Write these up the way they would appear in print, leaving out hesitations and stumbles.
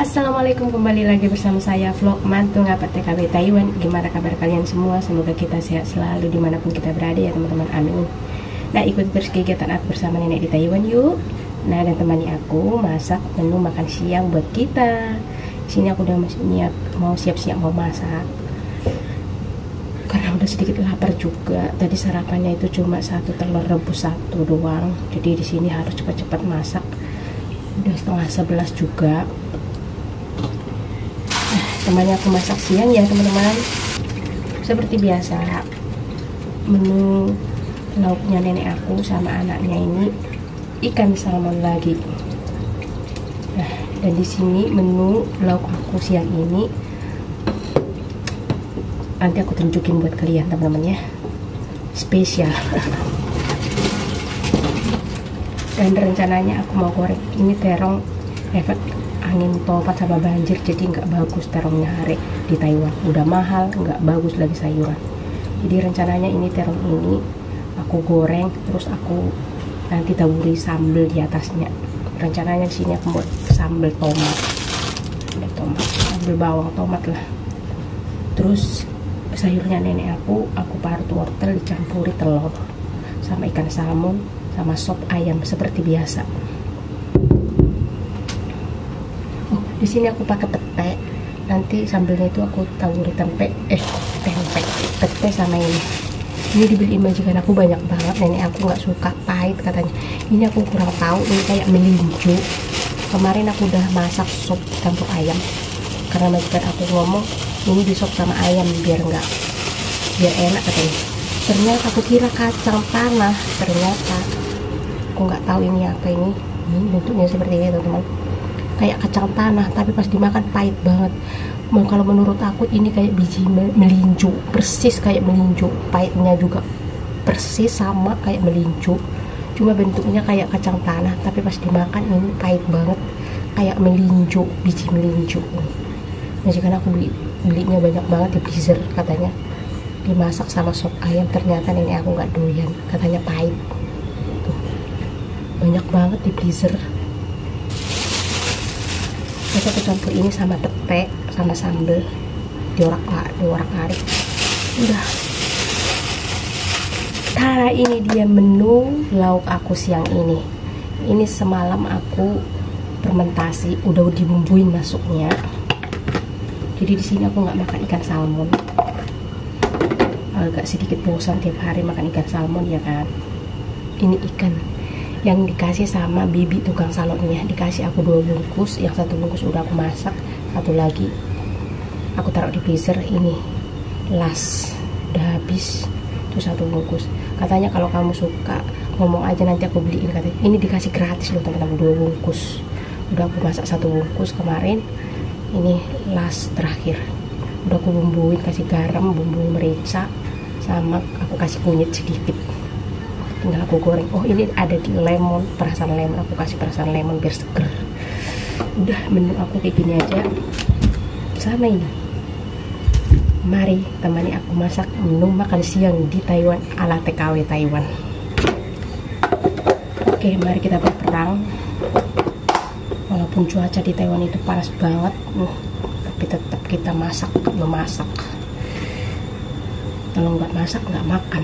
Assalamualaikum, kembali lagi bersama saya vlog mantu ngapat TKW Taiwan. Gimana kabar kalian semua? Semoga kita sehat selalu dimanapun kita berada ya teman-teman, amin. Nah, ikut terus kegiatan aku bersama nenek di Taiwan yuk. Nah, dan temani aku masak menu makan siang buat kita. Di sini aku udah mau siap-siap mau masak karena udah sedikit lapar juga. Tadi sarapannya itu cuma satu telur rebus satu doang, jadi di sini harus cepat-cepat masak. Udah setengah 11 juga. Temani aku masak siang ya teman-teman. Seperti biasa, menu lauknya nenek aku sama anaknya ini ikan salmon lagi. Nah, dan di sini menu lauk aku siang ini nanti aku tunjukin buat kalian teman-teman ya, spesial. Dan rencananya aku mau goreng ini terong efek angin topat sama banjir, jadi nggak bagus terongnya hari di Taiwan, udah mahal, nggak bagus lagi sayuran. Jadi rencananya ini terong ini aku goreng, terus aku nanti taburi sambal di atasnya. Rencananya di sini aku buat sambal tomat, sambal bawang tomat lah. Terus sayurnya nenek aku parut wortel dicampuri telur sama ikan salmon sama sop ayam seperti biasa. Di sini aku pakai pete, nanti sambalnya itu aku taburi tempe sama ini. Ini dibeli majikan aku banyak banget, nenek aku nggak suka pahit katanya. Ini aku kurang tahu, ini kayak melinju. Kemarin aku udah masak sop campur ayam, karena majikan aku ngomong ini di sop sama ayam biar enak katanya. Ternyata aku kira kacang tanah, ternyata aku nggak tahu ini apa ini bentuknya seperti itu teman, kayak kacang tanah tapi pas dimakan pahit banget. Kalau menurut aku ini kayak biji melinju, persis kayak melinju, pahitnya juga persis sama kayak melinju, cuma bentuknya kayak kacang tanah tapi pas dimakan ini pahit banget kayak melinju, biji melinju. Majikan aku belinya banyak banget di freezer, katanya dimasak sama sop ayam. Ternyata nenek aku nggak doyan, katanya pahit. Tuh, banyak banget di freezer. Terus aku campur ini sama pete sama sambal diorak-arik. Udah. Nah, ini dia menu lauk aku siang ini. Ini semalam aku fermentasi, udah dibumbuin masuknya. Jadi di sini aku nggak makan ikan salmon. Agak sedikit bosan tiap hari makan ikan salmon ya kan. Ini ikan yang dikasih sama bibi tukang salonnya, dikasih aku 2 bungkus, yang 1 bungkus udah aku masak, 1 lagi aku taruh di freezer. Ini las udah habis tuh 1 bungkus. Katanya kalau kamu suka ngomong aja nanti aku beliin, katanya. Ini dikasih gratis loh teman-teman, 2 bungkus udah aku masak 1 bungkus kemarin. Ini las terakhir udah aku bumbuin, kasih garam, bumbu merica, sama aku kasih kunyit sedikit, tinggal aku goreng. Oh, ini ada di lemon, perasan lemon, aku kasih perasan lemon biar seger. Udah, menu aku kayak gini aja sama ini. Mari temani aku masak menu makan siang di Taiwan ala TKW Taiwan. Oke, mari kita berperang. Walaupun cuaca di Taiwan itu panas banget, tapi tetap kita memasak. Kalau nggak masak nggak makan.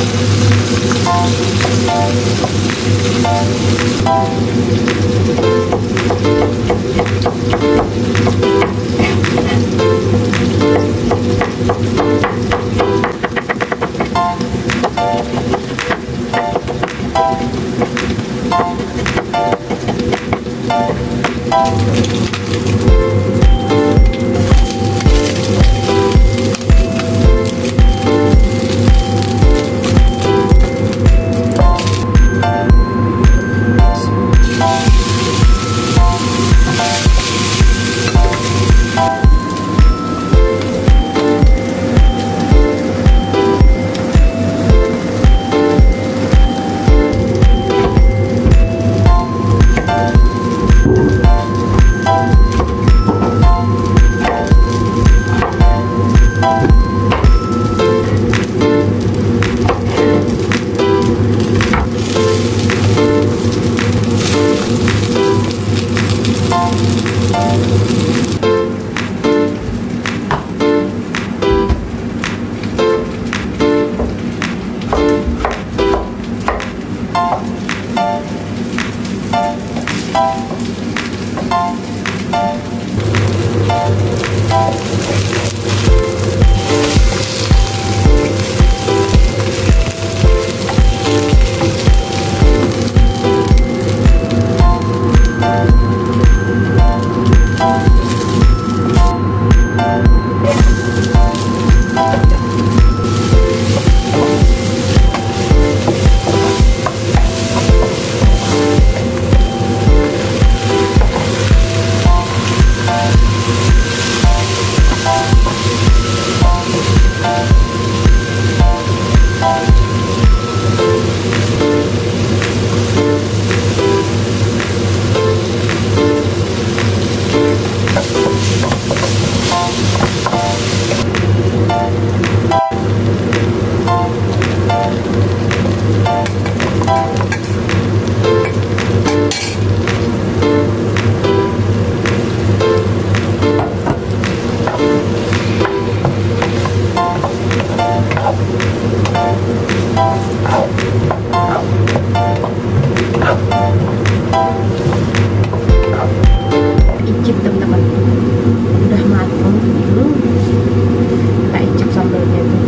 Icip teman-teman, udah matang. Kita icip sambalnya tuh.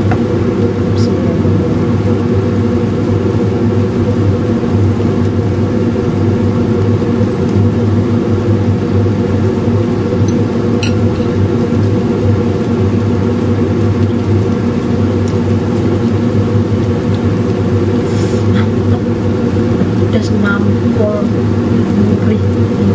Pedas nampol, gurih.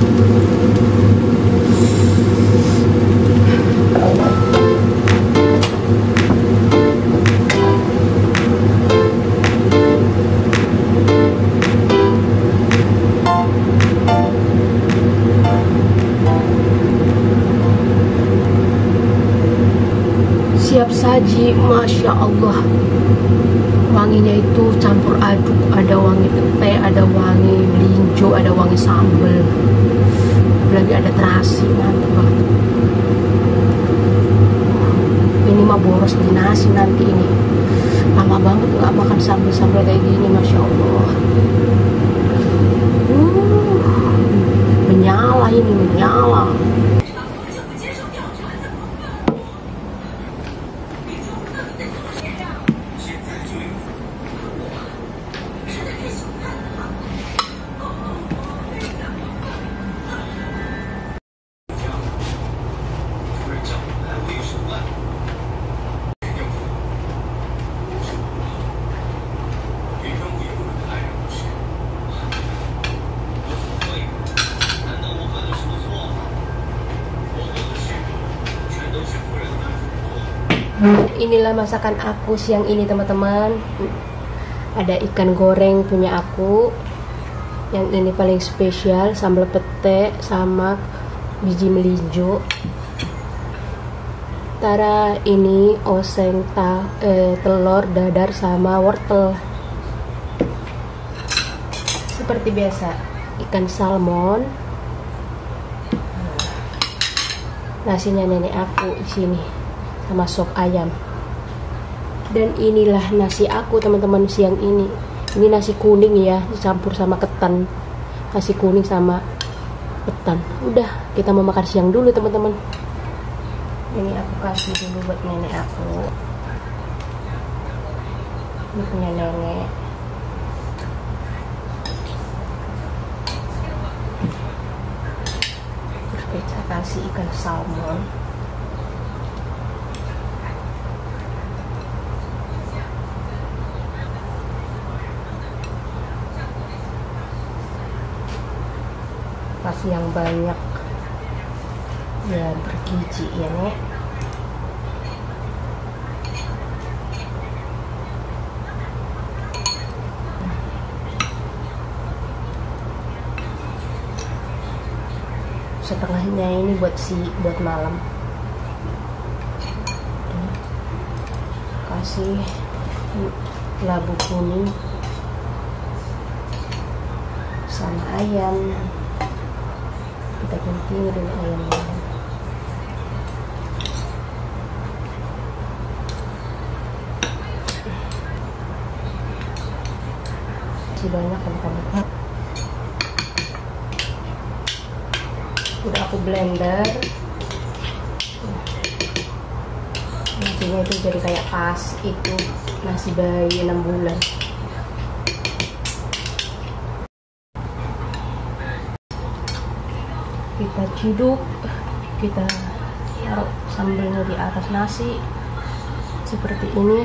Siap saji, Masya Allah. Wanginya itu campur aduk, ada wangi pete, ada wangi melinjo, ada wangi sambal, lagi ada terasi, mantap banget. Ini mah boros di nasi nanti ini. Lama banget nggak makan sambal-sambal kayak gini, Masya Allah. Menyala ini, menyala. Inilah masakan aku siang ini, teman-teman. Ada ikan goreng punya aku. Yang ini paling spesial, sambal pete sama biji melinjo. Tara ini oseng telur dadar sama wortel. Seperti biasa, ikan salmon. Nasinya nenek aku di sini sama sop ayam. Dan inilah nasi aku teman-teman siang ini. Ini nasi kuning ya, dicampur sama ketan. Nasi kuning sama ketan. Udah, kita mau makan siang dulu teman-teman. Ini aku kasih dulu buat nenek aku. Ini punya nenek. Terus kita kasih ikan salmon. Kasih yang banyak ya, bergizi ya nek. Setengahnya ini buat malam. Kasih labu kuning sama ayam. Kita gunting dulu ayamnya. Masih banyak teman-teman. Udah aku blender. Nasinya itu jadi kayak pas itu nasi bayi 6 bulan. Kita ciduk, kita taruh sambelnya di atas nasi seperti ini.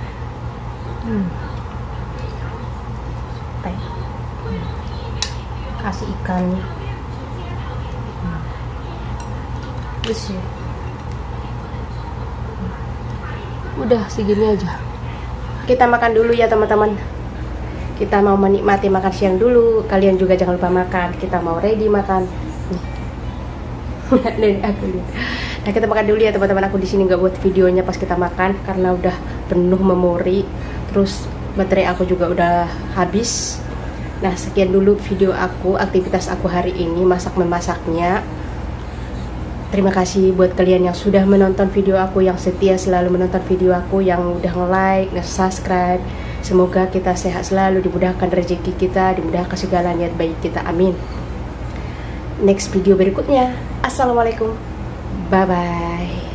Kasih ikan. Terus ya. Udah segini aja. Kita makan dulu ya teman-teman. Kita mau menikmati makan siang dulu. Kalian juga jangan lupa makan. Kita mau ready makan. Nah, kita makan dulu ya teman-teman. Aku di sini nggak buat videonya pas kita makan karena udah penuh memori. Terus baterai aku juga udah habis. Nah, sekian dulu video aku, aktivitas aku hari ini, masak-memasaknya. Terima kasih buat kalian yang sudah menonton video aku, yang setia selalu menonton video aku, yang udah nge-like, nge-subscribe. Semoga kita sehat selalu, dimudahkan rezeki kita, dimudahkan segala niat baik kita. Amin. Next video berikutnya. Assalamualaikum. Bye-bye.